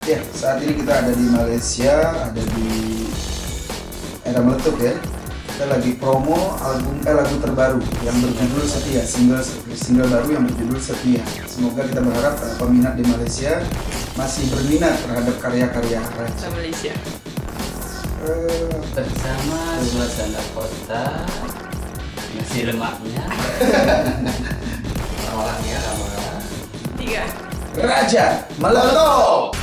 Ya, saat ini kita ada di Malaysia, ada di Era Meletup ya. Kita lagi promo lagu terbaru yang berjudul Setia, single baru yang berjudul Setia. Semoga kita berharap peminat di Malaysia masih berminat terhadap karya-karya Raja Malaysia. Bersama suasana kota, nasi lemaknya, Orang-orangnya sama 3 Raja Meletup.